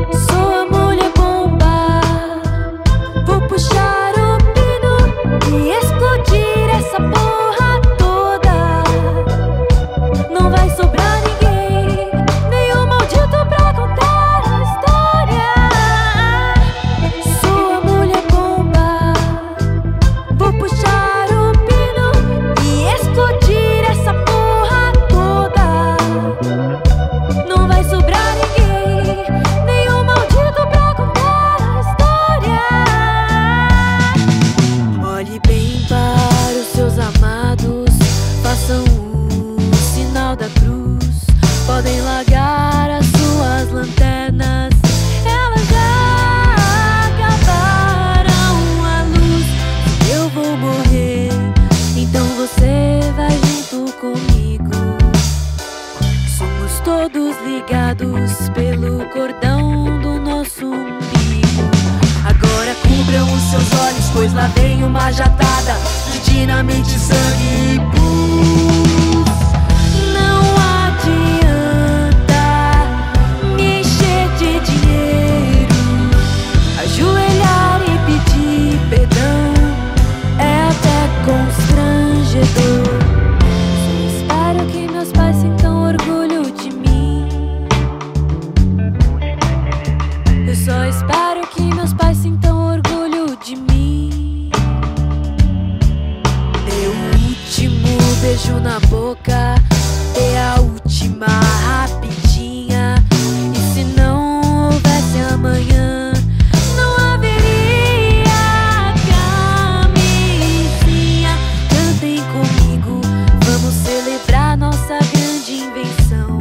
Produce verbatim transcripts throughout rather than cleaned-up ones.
Sou a mulher bomba, vou puxar o pino e explodir essa porra toda. Não vai sobrar ninguém, nenhum maldito pra contar a história. Sou a mulher bomba, vou puxar o pino e explodir essa porra toda. Não vai sobrar ninguém, nenhum maldito pra contar a história. Olhe bem para os seus amados, façam o sinal da cruz. Podem largar as suas lanternas, elas já acabaram a luz. Eu vou morrer, então você vai junto comigo. Somos todos ligados pelo cordão do nosso umbigo. Agora cubram os seus olhos, pois lá vem uma jatada de dinamite, sangue e pus. Não adianta me encher de dinheiro, ajoelhar e pedir perdão é até constrangedor. Só espero que meus pais sintam orgulho de mim. Eu só espero que meus pais sintam orgulho de mim. Meu último beijo na boca é a última rapidinha. E se não houvesse amanhã, não haveria camisinha. Cantem comigo, vamos celebrar nossa grande invenção,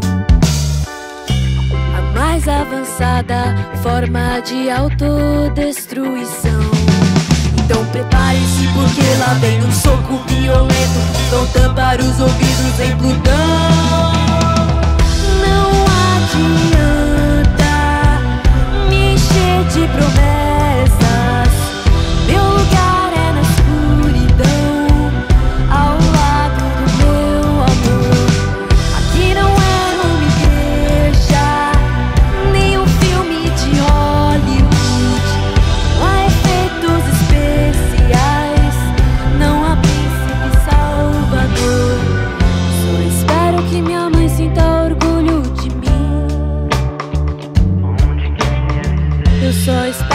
a mais avançada forma de autodestruição. Então prepare-se, porque lá vem um soco violento, vão tampar os ouvidos em Plutão. Não adianta me encher de promessas, meu lugar é na escuridão, ao lado do meu amor. Aqui não é não me deixa, nem um filme de Hollywood. Não há efeitos especiais, não há príncipe salvador. Só espero que minha mãe sinta orgulho de mim. Eu só espero